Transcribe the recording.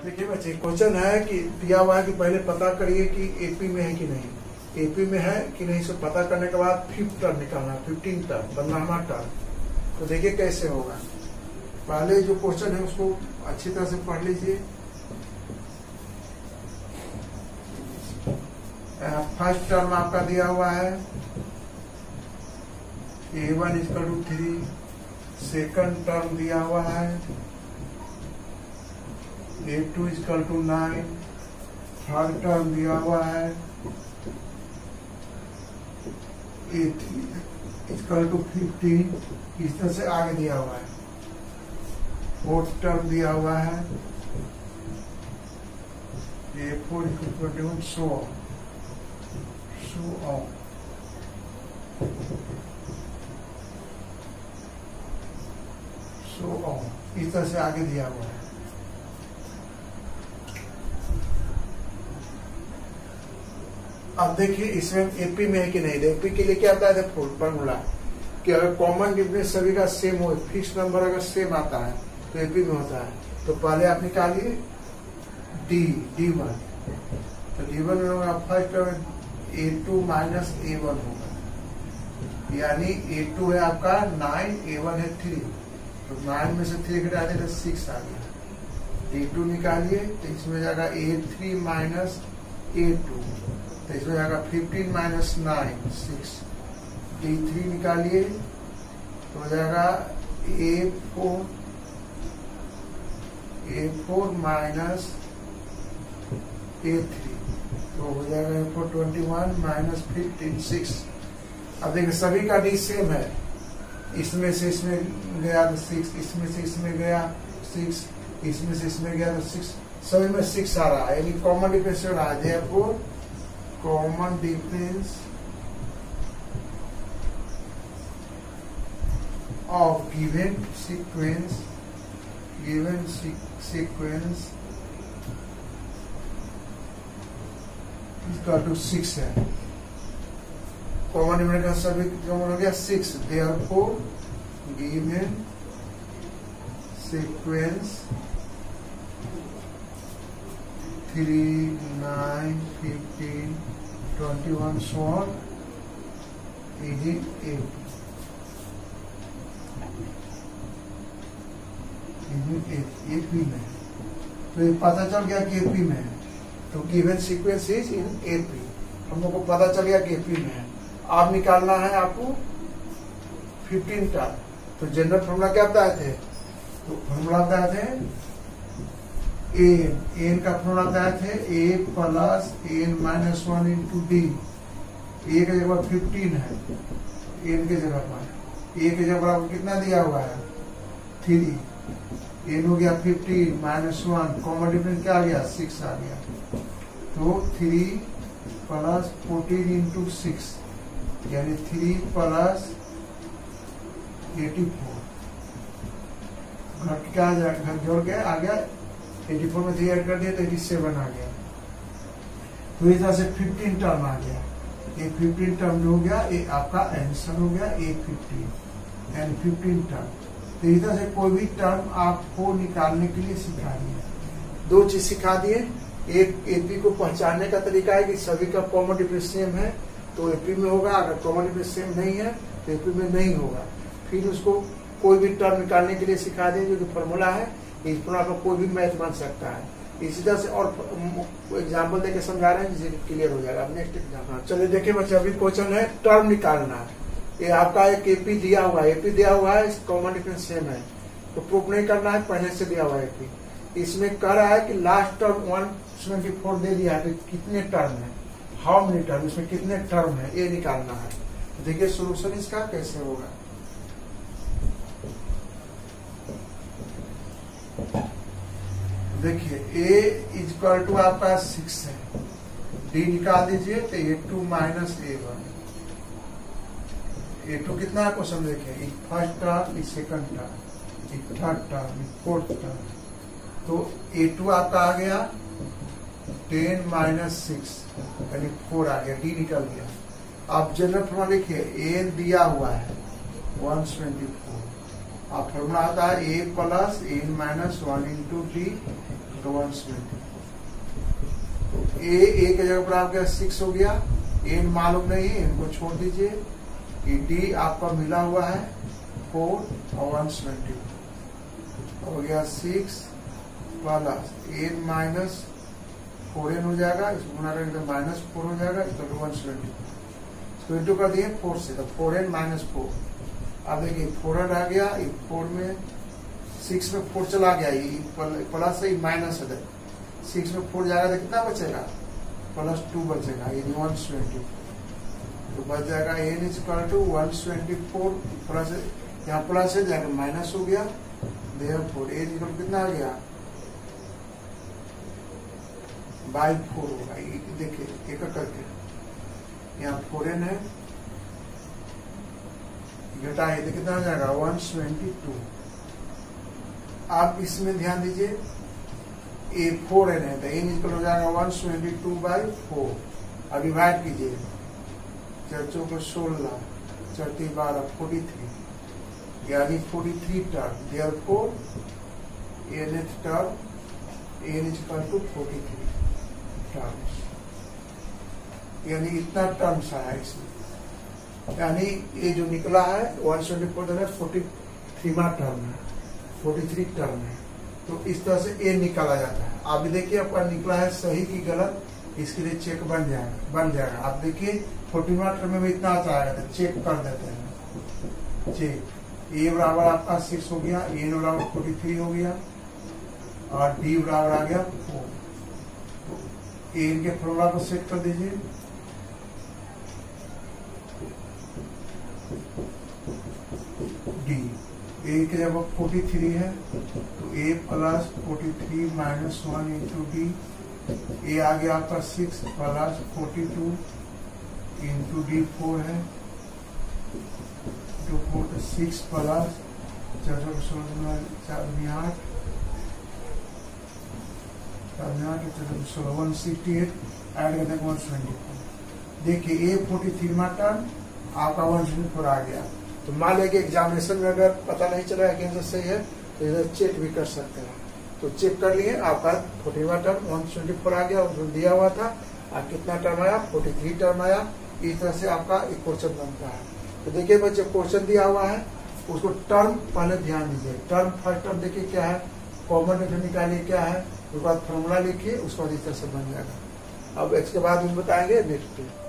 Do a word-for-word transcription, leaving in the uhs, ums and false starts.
देखिए बच्चे, क्वेश्चन है कि दिया हुआ है कि पहले पता करिए कि एपी में है कि नहीं। एपी में है कि नहीं, सो पता करने के बाद फिफ्थ टर्म निकालना, फिफ्टीन टर्म पंद्रहवा टर्म। तो देखिए कैसे होगा। पहले जो क्वेश्चन है उसको अच्छी तरह से पढ़ लीजिए। फर्स्ट टर्म आपका दिया हुआ है a one equal to three. Second term दिया हुआ है a two equal to nine. Third term दिया हुआ है a three equal to fifteen. इस तरह से आगे दिया हुआ है। फोर्थ टर्म दिया हुआ है a four equal to twenty one. So so on. So on इस तरह से आगे दिया हुआ है। अब देखिए इसमें एपी में है कि नहीं। एपी के लिए क्या बताया था फॉर्मूला कि अगर कॉमन डिफरेंस सभी का सेम हो, फिक्स नंबर अगर सेम आता है तो एपी में होता है। तो पहले आप निकालिए डी डी वन। तो डी वन में होगा first a two minus a one होगा, यानी ए टू है आपका नाइन, ए वन है थ्री। तो नाइन में से थ्री घटा दे तो सिक्स आ गया। डी टू निकालिए तो इसमें जाएगा a three minus a two. तो इसमें जाएगा fifteen minus nine six. D three निकालिए तो हो जाएगा a four a four minus a three. तो हो जाएगा a four twenty one minus fifteen six. अब देखिए सभी का डी सेम है। इसमें से इसमें गया तो सिक्स, इसमें से इसमें गया सिक्स, इसमें से इसमें गया तो सिक्स। सभी में सिक्स आ रहा है, यानी कॉमन डिफरेंस आ जाए आपको। Common difference of given sequence given sequence equal to six है। कॉमन डिफरेंस का सभी कॉमन हो गया सिक्स। Therefore given sequence three nine fifteen twenty one so on is in AP में। तो ये पता चल गया कि एपी में है। तो given sequence is in AP. हम लोग को पता चल गया कि एपी में है। आप निकालना है आपको फिफ्टीन का। तो जनरल फॉर्मूला क्या बताए थे? तो फॉर्मूला बताए थे एन एन का फॉर्मूला बताए थे a plus n minus one into d. A की जगह फिफ्टीन है, एन की जगह पर ए की जगह पर कितना दिया हुआ है थ्री। एन हो गया fifteen minus one, common difference क्या आ गया सिक्स आ गया। तो three plus fourteen into six यानी थ्री प्लस एटी फोर। घर क्या आ जाएगा, घर जोड़ के आ गया एटी फोर में थ्री ऐड कर दिया तो एटी सेवन आ गया। तो इस तरह से फिफ्टीन टर्म आ गया। ये फिफ्टीन टर्म जो हो गया ये आपका आंसर हो गया ए फिफ्टीन यानी फिफ्टीन टर्म। तो इस तरह से कोई भी टर्म आपको निकालने के लिए सिखा दिया। दो चीज सिखा दिए। एक एपी को पहचानने का तरीका है कि सभी का कॉमन डिफरेंस सेम है तो एपी में होगा, अगर कॉमन डिफरेंस सेम नहीं है तो एपी में नहीं होगा। फिर उसको कोई भी टर्म निकालने के लिए सिखा दें जो कि फॉर्मूला है। इस फॉर्मूला पर कोई भी मैथ बन सकता है। इसी तरह से और एग्जाम्पल देके समझा रहे हैं जिससे क्लियर हो जाएगा। नेक्स्ट एग्जाम्पल चलिए देखिए बच्चे, अभी क्वेश्चन है टर्म निकालना। ये आपका एक एपी दिया हुआ है, एपी दिया हुआ है, कॉमन डिफरेंस सेम है तो प्रूफ नहीं करना है, पहले से दिया हुआ है एपी। इसमें कह रहा है कि last term one twenty four दे दिया है तो कितने टर्म है, हाउ मेनी टर्म, इसमें कितने टर्म है ये निकालना है। तो देखिए सोल्यूशन इसका कैसे होगा। देखिए ए इजक्वल टू आपका सिक्स है, डी निकाल दीजिए तो a two minus a one. A two कितना है क्वेश्चन देखिए, first term, second term, third term, fourth term. तो ए टू आपका आ गया टेन माइनस सिक्स यानी फोर आ गया, डी निकल गया। आप जनरल फॉर्मूला लिखिए एन दिया हुआ है वन ट्वेंटी फोर। अब फॉर्मूला आता है a plus n minus one into d तो one seventy four. A a के जगह पर आपका सिक्स हो गया, एन मालूम नहीं है, इनको छोड़ दीजिए। ये डी आपका मिला हुआ है फोर और वन सेवेंटी हो गया six plus n minus four n हो जाएगा, इसको गुना करेंगे तो माइनस फोर हो जाएगा, इसको वन सेवेंटी इसको इंटू कर दिए फोर से, तो फोर एन माइनस फोर। अब देखिए फोर एन आ गया, फोर में सिक्स में फोर चला गया, ये प्लस है माइनस है, सिक्स में फोर जाएगा तो कितना बचेगा प्लस टू बचेगा, ये वन सेवेंटी तो बच जाएगा n is equal to one seventy four plus यहाँ प्लस है जाएगा माइनस हो गया, देयरफॉर एन इक्वल कितना आ गया बाई फोर होगा। देखिए एक करके यहाँ फोर एन है घटाइए तो कितना आ जाएगा वन सेवेंटी टू। आप इसमें ध्यान दीजिए ए फोर एन है तो एन इक्वल हो जाएगा one seventy two by four. अब डिवाइड कीजिए, चर्चों को सोलह चौथी बारह फोर्टी थ्री यानी forty three term, therefore nth term n is equal to forty three terms, यानी इतना टर्म्स आया इसमें, यानी ये जो निकला है वन सेवेंटी फोर फोर्टी थ्रीवा टर्म है, फोर्टी थ्री टर्म है। तो इस तरह से ए निकाला जाता है। आप देखिए आपका निकला है सही की गलत, इसके लिए चेक बन जाएगा बन जाएगा आप देखिए फोर्टीवा टर्म में इतना आता है तो चेक कर देते हैं। चेक ए बराबर आपका सिक्स हो गया, एन बराबर फोर्टी थ्री हो गया और डी बराबर आ गया फोर। तो एन के फॉर्मूला को सेट कर दीजिए, डी ए के जब फोर्टी थ्री है तो a plus forty three minus one into d, a आ गया आपका six plus forty two into d four है, टू फोर सिक्स प्लस चार सौ सोलह चार आठ चार सोलह वन सिक्सटी एट एड करते हैं वन सेवेंटी फोर। देखिए ए फोर्टी थ्री टर्म आपका वन सेवेंटी फोर आ गया। तो मान लें कि एग्जामिनेशन में अगर पता नहीं चला है कि आंसर सही है तो इधर चेक भी कर सकते हैं। तो चेक कर लिए आपका फोर्टीवा टर्म वन सेवेंटी फोर आ गया, उसमें दिया हुआ था और कितना टर्म आया फोर्टी थ्री टर्म आया। इस तरह से आपका एक क्वेश्चन बनता है। तो देखिए बच्चे क्वेश्चन दिया हुआ है उसको टर्म पहले ध्यान दीजिए, टर्म फर्स्ट टर्म देखिए क्या है, कॉमन डिफरेंस निकालिए क्या है, उसके बाद फॉर्मूला लिखिए, उसके बाद इस तरह से बन जाएगा। अब इसके बाद हम बताएंगे नेक्स्ट।